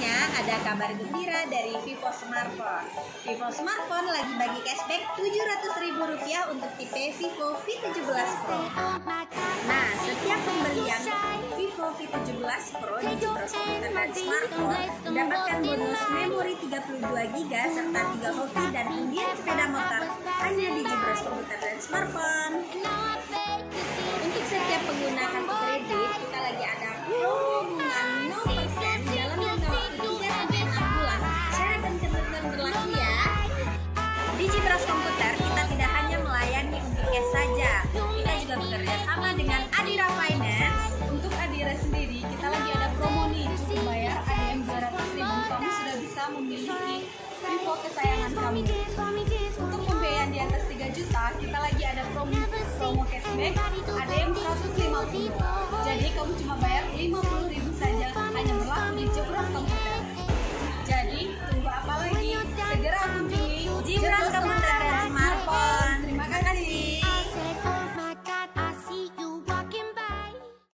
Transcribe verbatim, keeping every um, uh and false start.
selanjutnya ada kabar gembira dari Vivo Smartphone. Vivo Smartphone lagi bagi cashback tujuh ratus ribu rupiah untuk tipe Vivo V tujuh belas Pro. Nah, setiap pembelian Vivo V tujuh belas Pro di Jebros Komputer dan Smartphone mendapatkan bonus memori tiga puluh dua giga serta tiga hoki dan undian sepeda motor hanya di Jebros Komputer dan Smartphone. Untuk setiap pengguna kartu kredit, kita lagi ada promo bunga nol persen dalam jangka waktu tiga sampai enam bulan. Syarat dan ketentuan berlaku ya. Di Jebros Komputer, kita tidak hanya melayani untuk cash saja. Kita juga bekerja sama dengan Adira Finance. Untuk Adira sendiri, kita lagi ada promo nih. Cukup bayar A D M dua ratus ribu, kamu sudah bisa memiliki Vivo kesayangan kamu. Untuk pembiayaan di atas tiga juta, kita lagi ada promo, promo cashback A D M seratus lima puluh. Jadi kamu cuma bayar lima puluh